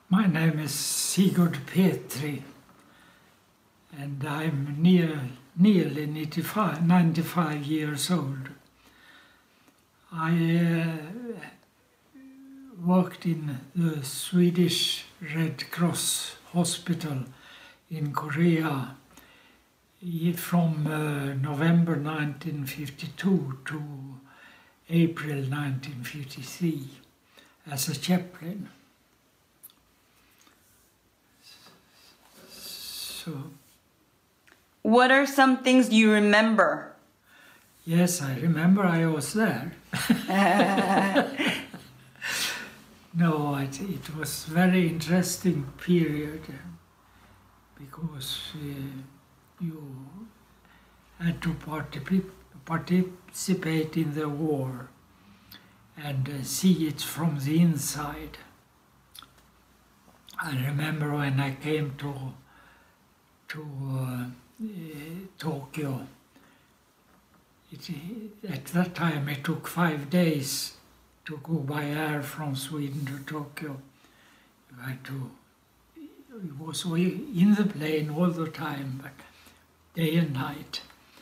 My name is Sigurd Petri, and I'm nearly 95 years old. I worked in the Swedish Red Cross hospital in Korea from November 1952 to April 1953 as a chaplain. So, what are some things you remember? Yes, I remember I was there. No, it was a very interesting period because you had to participate in the war and see it from the inside. I remember when I came to Tokyo. At that time it took 5 days to go by air from Sweden to Tokyo. You had to, it was in the plane all the time, but day and night.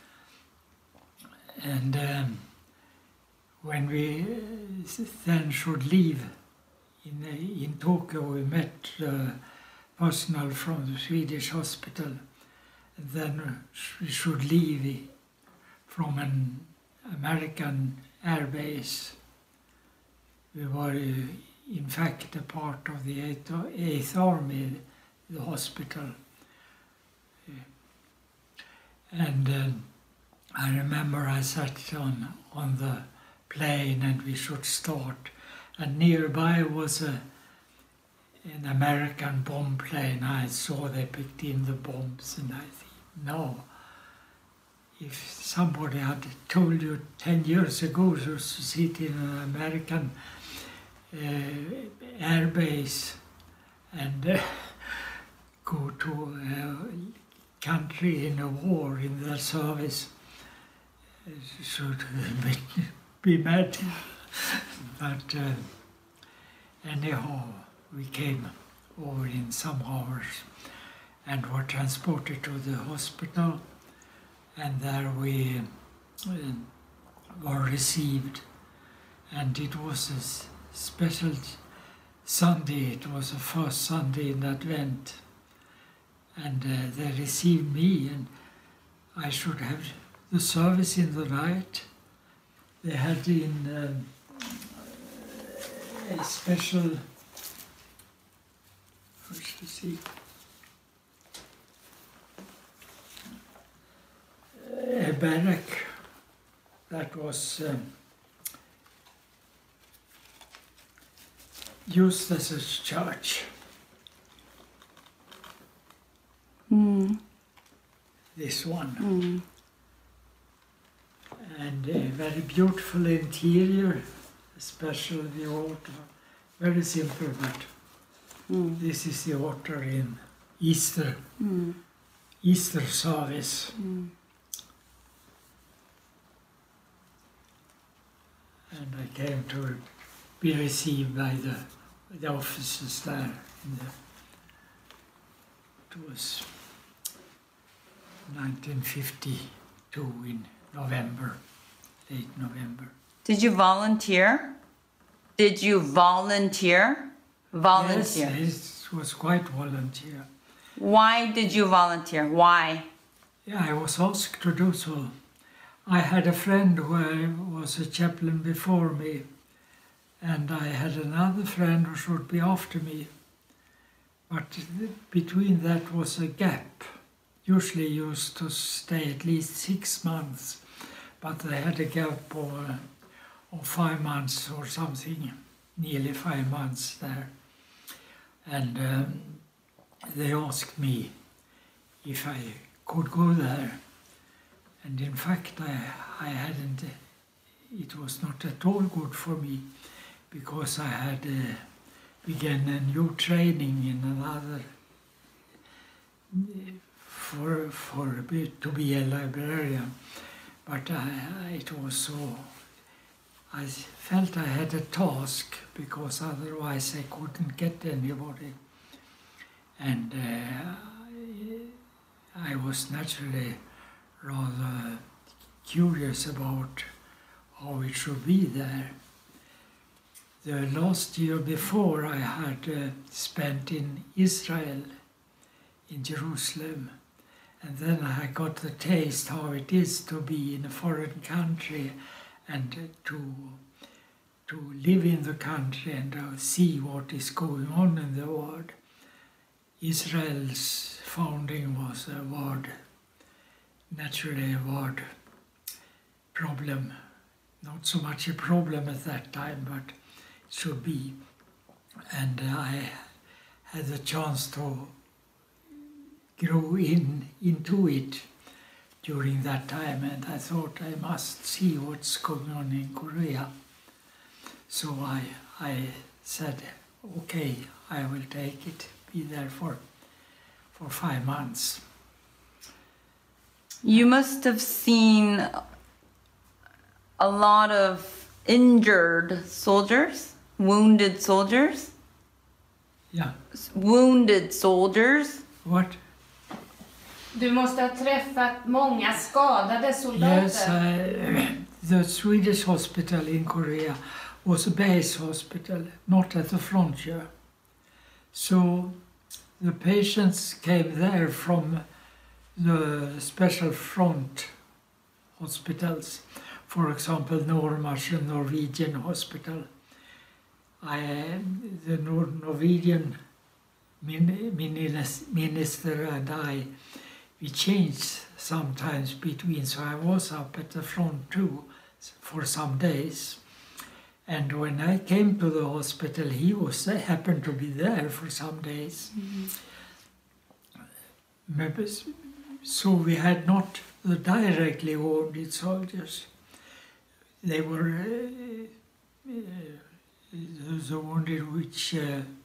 And when we then should leave in Tokyo, we met personnel from the Swedish hospital. And then we should leave from an American air base. We were in fact a part of the 8th Army, the hospital. And I remember I sat on the plane and we should start. And nearby was an American bomb plane. I saw they picked in the bombs and I think, no. If somebody had told you 10 years ago to sit in an American air base and go to a country in a war in their service, should be mad. But anyhow, we came over in some hours and were transported to the hospital, and there we were received. And it was a special Sunday, it was the first Sunday in Advent, and they received me, and I should have the service in the night. They had in a special, a barrack that was used as a church. This one. And a very beautiful interior, especially the altar. Very simple, but this is the altar in Easter, Easter service. And I came to be received by the officers there. It was 1952 in November, late November. Did you volunteer? Did you volunteer? Volunteer. Yes, it was quite volunteer. Why did you volunteer? Why? Yeah, I was asked to do so. I had a friend who was a chaplain before me, and I had another friend who should be after me. But between that was a gap. Usually used to stay at least 6 months, but they had a gap of 5 months or something, nearly 5 months there. And they asked me if I could go there. And in fact, I hadn't, it was not at all good for me, because I had began a new training in another, to be a librarian. But it was so, I felt I had a task, because otherwise I couldn't get anybody. And I was naturally rather curious about how it should be there. The last year before I had spent in Israel, in Jerusalem, and then I got the taste how it is to be in a foreign country and to live in the country and see what is going on in the world. Israel's founding was a world, naturally a world problem. Not so much a problem at that time, but it should be. And I had the chance to grow into it during that time, and I thought I must see what's going on in Korea. So I said, okay, I will take it, be there for 5 months. You must have seen a lot of injured soldiers, wounded soldiers. Yeah. Wounded soldiers. What? Du måste ha träffat många skadade soldater. Yes, the Swedish hospital in Korea was a base hospital, not at the frontier. So the patients came there from the special front hospitals. For example, Norwegian Norwegian hospital. The Norwegian minister and I, we changed sometimes between, so I was up at the front too for some days. And when I came to the hospital, he happened to be there for some days. Mm-hmm. So we had not the directly wounded soldiers. They were the wounded which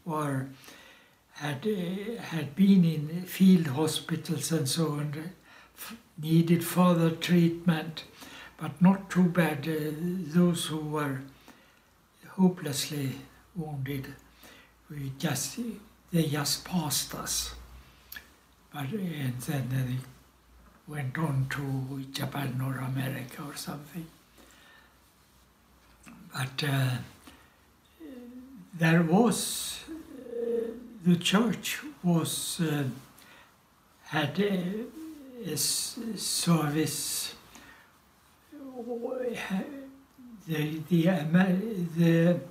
had been in field hospitals and so on, needed further treatment, but not too bad. Those who were hopelessly wounded, they just passed us. And then they went on to Japan or America or something. But there was, the church was, had a service, the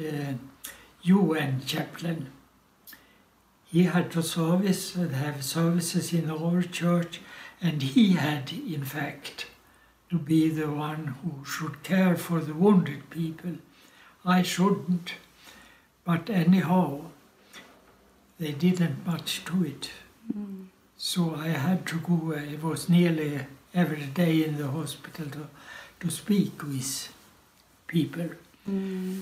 UN chaplain. He had to service and have services in our church, and he had, in fact, to be the one who should care for the wounded people. I shouldn't, but anyhow, they didn't much to it. Mm. So I had to go, it was nearly every day in the hospital to speak with people. Mm.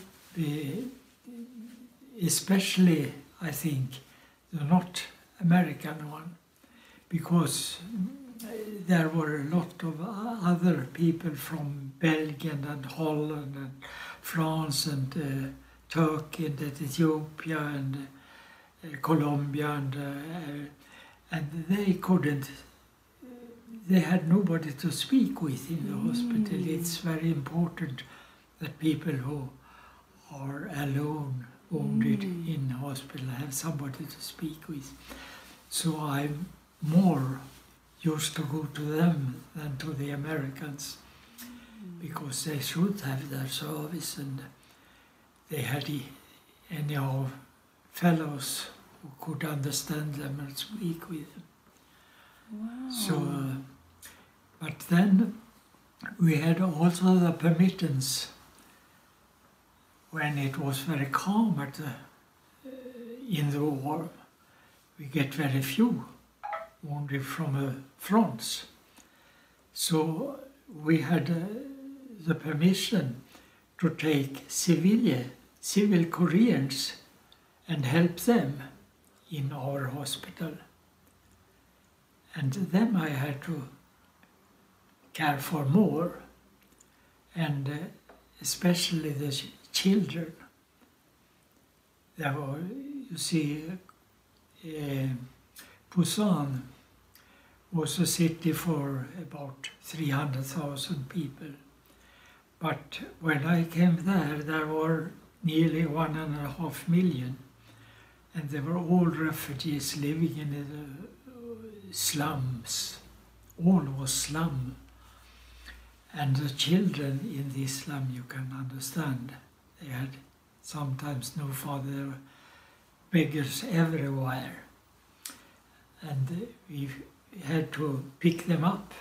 Especially, I think, the not American one, because there were a lot of other people from Belgium and Holland and France and Turkey and Ethiopia and Colombia and they couldn't, they had nobody to speak with in the hospital. It's very important that people who are alone, wounded in hospital, have somebody to speak with. So I'm more used to go to them than to the Americans, because they should have their service, and they had anyhow fellows who could understand them and speak with them. Wow. So, but then we had also the permittance when it was very calm in the war. We get very few wounded from the fronts. So we had the permission to take civil Koreans and help them in our hospital. And them I had to care for more, and especially the children. There were, you see, Busan was a city for about 300,000 people. But when I came there were nearly 1.5 million, and they were all refugees living in the slums. All was slum. And the children in the slum, you can understand, they had sometimes no father, there were beggars everywhere. And we had to pick them up.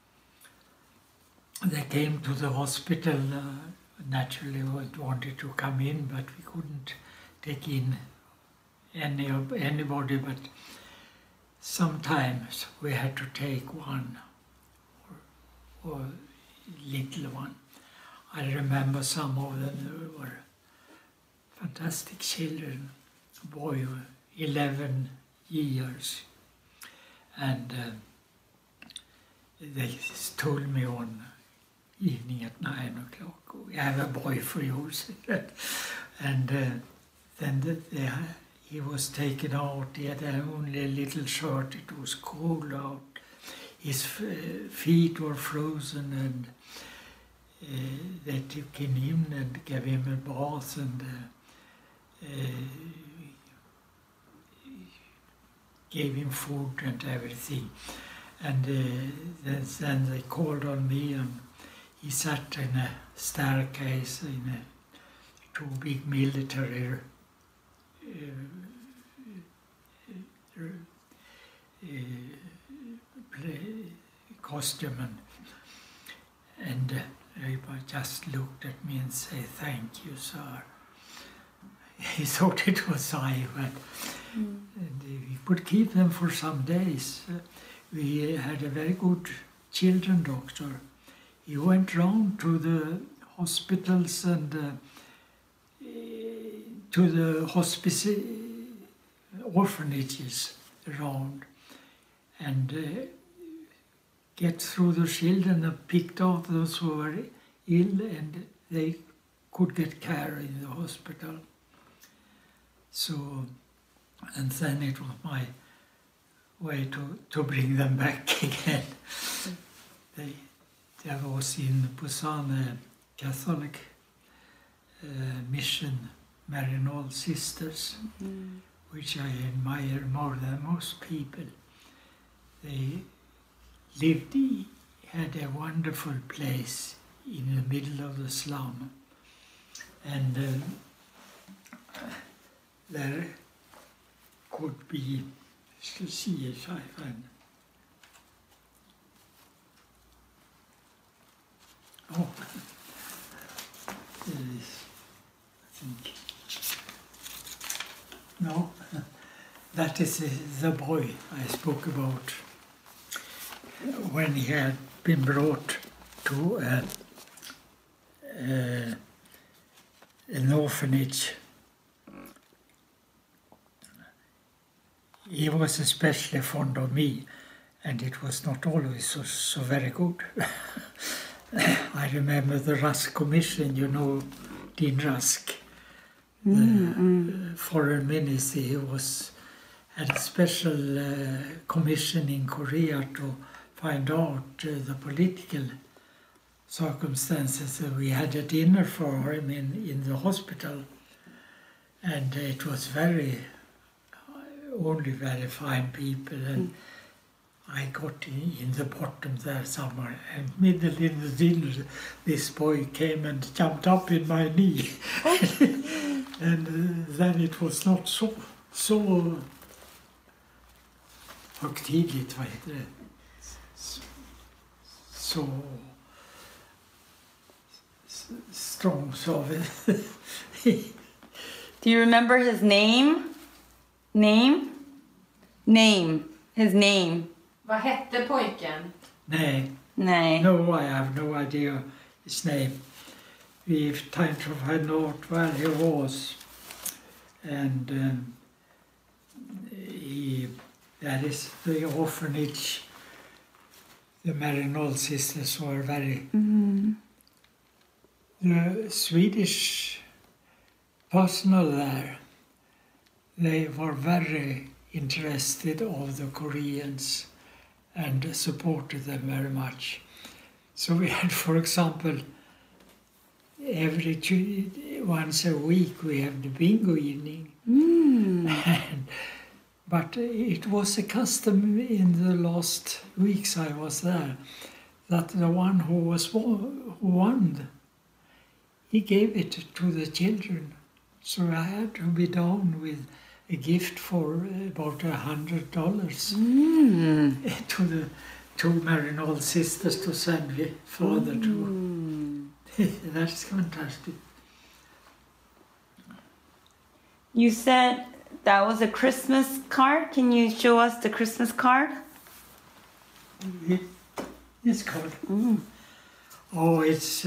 They came to the hospital, naturally wanted to come in, but we couldn't take in anybody, but sometimes we had to take one or little one. I remember some of them were fantastic children, a boy 11 years, and they told me one evening at 9 o'clock, "We have a boy for you," and then he was taken out. He had only a little shirt. It was cold out. His feet were frozen, and they took him in and gave him a bath and gave him food and everything. And then they called on me, and he sat in a staircase in two big military costume, and he just looked at me and said, "Thank you, sir." He thought it was I, but and we could keep them for some days. We had a very good children doctor. He went round to the hospitals and to the hospice orphanages around, and get through the children and picked out those who were ill, and they could get care in the hospital. So, and then it was my way to bring them back again. There was in Busan a Catholic mission, Maryknoll Sisters, which I admire more than most people. They had a wonderful place in the middle of the slum, and there could be, to see if I find. Oh, there is, I think. No, that is the boy I spoke about when he had been brought to an orphanage. He was especially fond of me, and it was not always so very good. I remember the Rusk Commission, you know, Dean Rusk, the foreign minister. He had a special commission in Korea to find out the political circumstances. We had a dinner for him in the hospital, and it was only very fine people, and I got in the bottom there somewhere, and middle in the dinner, this boy came and jumped up in my knee. And then it was not so högtidligt, vad heter det? Så strong, so Do you remember his name? His name. Vad hette pojken? Nej. No, I have no idea his name. We've tried to find out where he was, and that is the orphanage. The Maryknoll Sisters were very. The Swedish personnel there, they were very interested of the Koreans and supported them very much. So we had, for example, once a week we have the bingo evening. But it was a custom in the last weeks I was there that the one who won, he gave it to the children. So I had to be down with a gift for about $100 to the two Maryknoll sisters to send me further to. That's fantastic. You said that was a Christmas card. Can you show us the Christmas card? This card. Oh, it's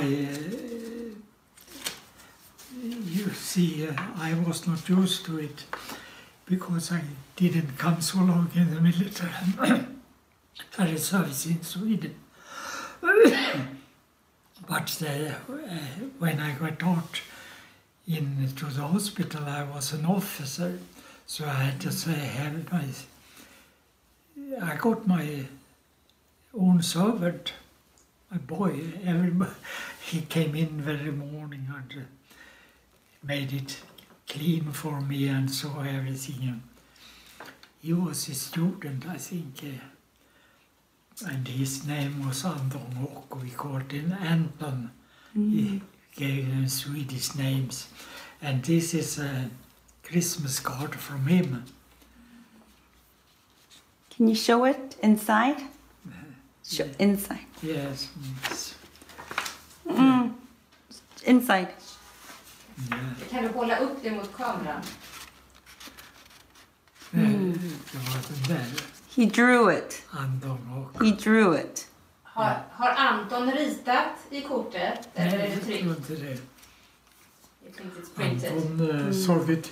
you see, I was not used to it because I didn't come so long in the military service in Sweden. But when I got out into the hospital, I was an officer, so I had to I got my own servant, a boy. He came in every morning and made it clean for me and saw everything. He was a student, I think, and his name was Anton Håk. We called him Anton. He gave him Swedish names. And this is a Christmas card from him. Can you show it inside? Inside. Yes. Inside. Kan du hålla upp det mot kameran? Det var den där. He drew it. Anton Håk. He drew it. Har Anton ritat i kortet? Eller är det tryckt? Jag tror inte det. You think it's printed? Anton såg det.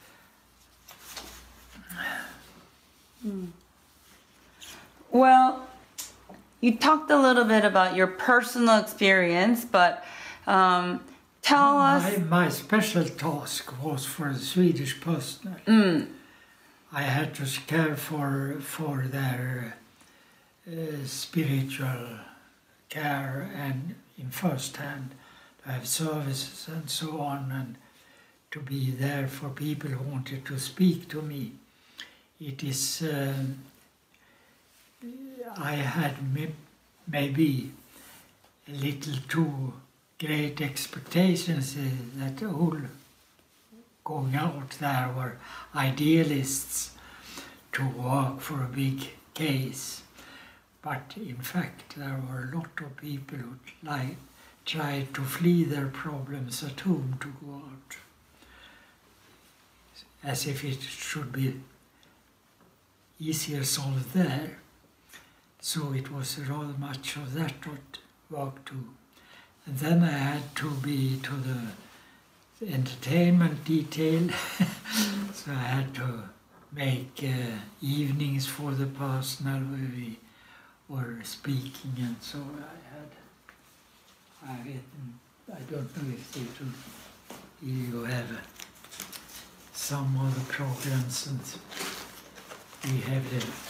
Well, you talked a little bit about your personal experience, but tell us. My special task was for the Swedish personnel. I had to care for their spiritual care and in first hand to have services and so on, and to be there for people who wanted to speak to me. It is, I had maybe a little too great expectations that all going out there were idealists to work for a big case. But in fact, there were a lot of people who tried to flee their problems at home to go out, as if it should be easier solved there. So it was rather much of that work too. And then I had to be to the entertainment detail. So I had to make evenings for the personnel where we were speaking, and so I don't know if you have some other programs, and we have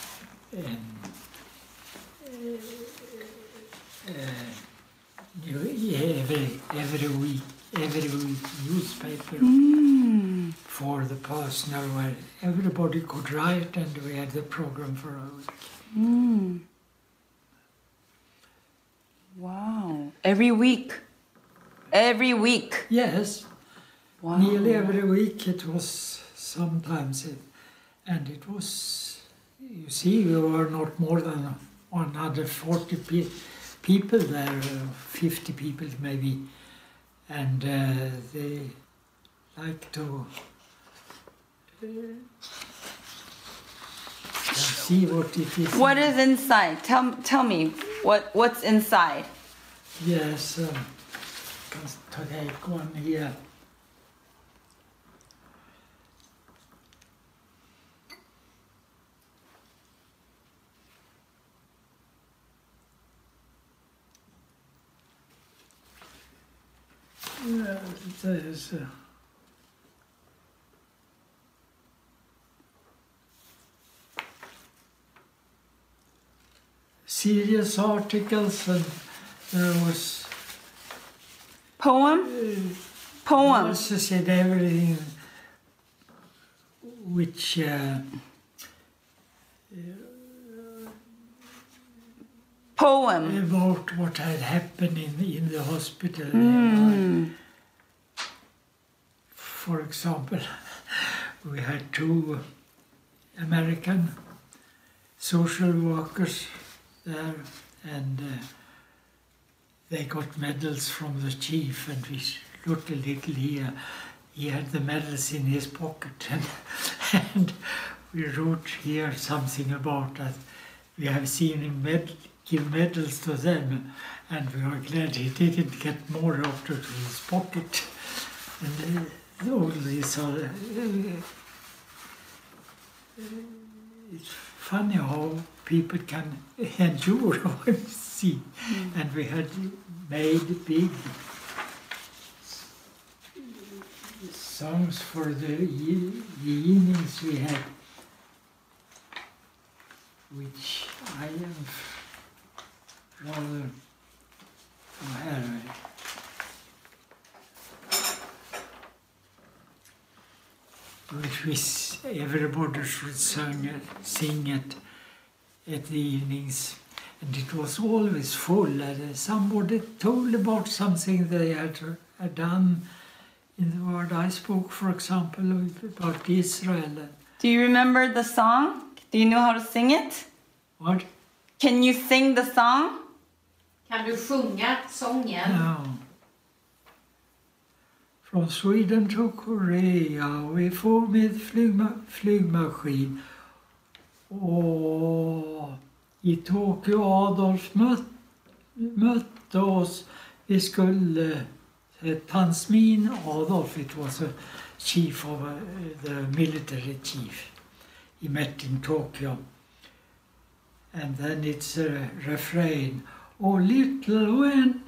every week newspaper for the personnel where everybody could write, and we had the program for a week. Wow. Every week? Every week? Yes. Wow. Nearly every week it was sometimes. And it was, you see, we were not more than 140 people there, 50 people maybe. And they like to see what it is. What is inside? Tell me what's inside. Yes, can take one here. There's serious articles, and there was Poems? verses and everything which Poem. about what had happened in the hospital. For example, we had 2 American social workers there, and they got medals from the chief, and we looked a little here. He had the medals in his pocket, and we wrote here something about that. We have seen him give medals to them, and we are glad he didn't get more out of his pocket. And all these are... it's funny how people can endure what you see. And we had made big songs for the evenings we had, which I am rather which everybody should sing at the evenings. And it was always full. Somebody told about something they had done in the word I spoke, for example, about Israel. Do you remember the song? Do you know how to sing it? What? Can you sing the song? Kan du sjunga sången? No. From Sweden to Korea vi for med flygmaskin. Och i Tokyo Adolf mötte oss. Vi skulle... Tansmin Adolf, it was a chief of the military chief. He met in Tokyo. And then it's a refrain. Oh, little one,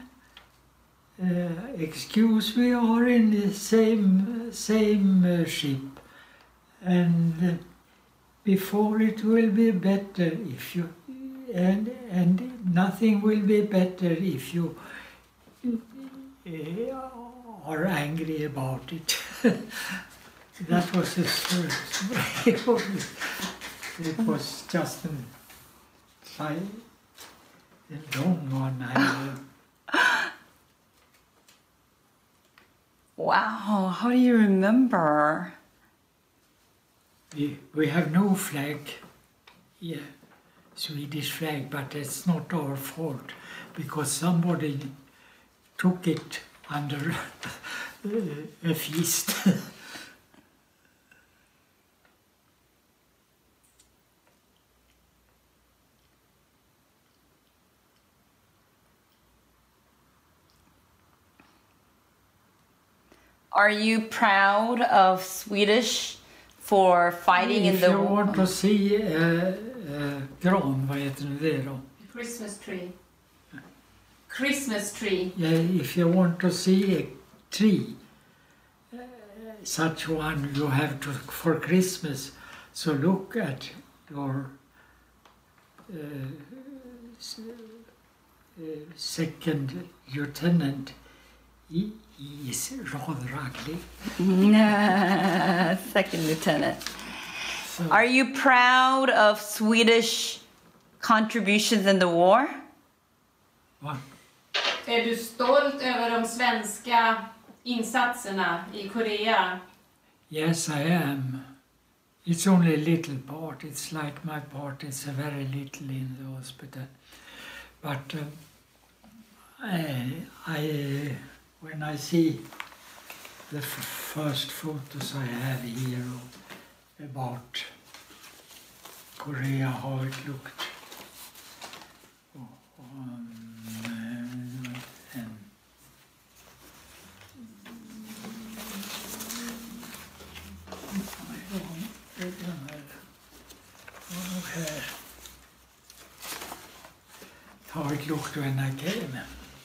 excuse, we are in the same ship. And before it will be better if you... And nothing will be better if you... are angry about it. That was his first. It was just a long one. Wow, how do you remember? We have no flag, Swedish flag, but it's not our fault because somebody took it under a feast. Are you proud of Swedish for fighting in the war? If you want to see gran, vad heter det då? Christmas tree. Christmas tree. Yeah, if you want to see a tree, such one you have to for Christmas, so look at your second lieutenant. He is rather ugly. Second lieutenant. So, Are you proud of Swedish contributions in the war? what? Är du stolt över de svenska insatserna i Korea? Yes, I am. It's only a little part. It's like my part. It's a very little in the hospital. But when I see the first photos I have here about Korea, how it looked, and how it looked when I came,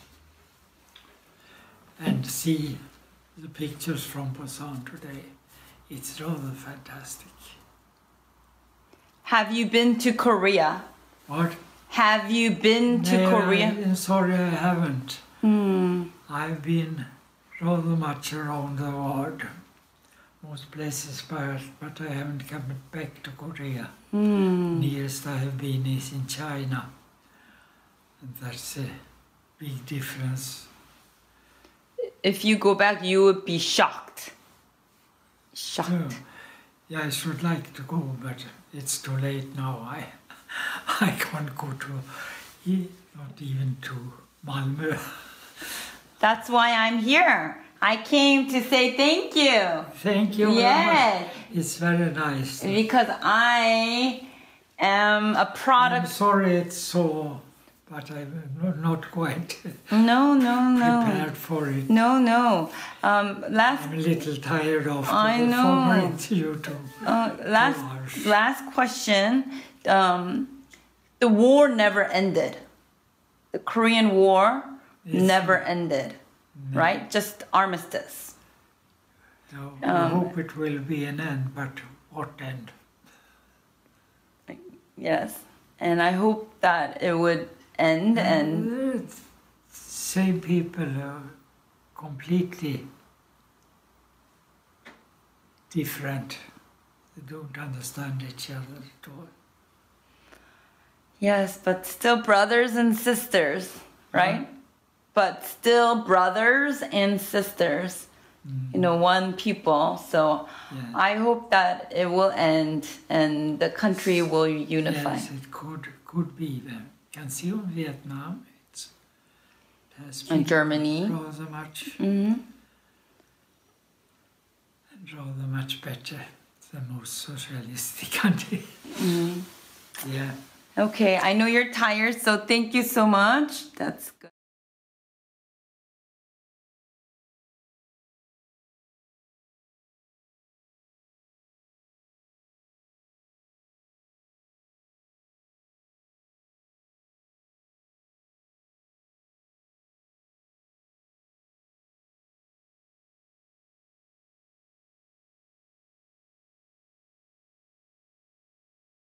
and see the pictures from Busan today. It's rather fantastic. Have you been to Korea? What? Have you been to No, Korea? I'm sorry, I haven't. Hmm. I've been rather much around the world, most places, but I haven't come back to Korea. Nearest I have been is in China, and that's a big difference. If you go back, you would be shocked. Shocked. So, yeah, I should like to go, but it's too late now. I can't go not even to Malmö. That's why I'm here. I came to say thank you. Thank you very Yes. much. It's very nice. Because I am a I'm product. sorry it's so, but I'm not quite No. prepared for it. No. I'm a little tired of I the know. former interview too. Last question. The war never ended. The Korean War Yes. never ended, right? Just armistice. So I hope it will be an end, but what end? Yes. And I hope that it would end and Same people are completely different. They don't understand each other at all. yes, but still brothers and sisters, right? But still brothers and sisters, you know, one people. So Yeah. I hope that it will end and the country will unify. Yes, it could be. You can see on Vietnam, it has And been Germany. rather much, rather much better. The most socialistic country. Yeah. Okay, I know you're tired, so thank you so much. That's good.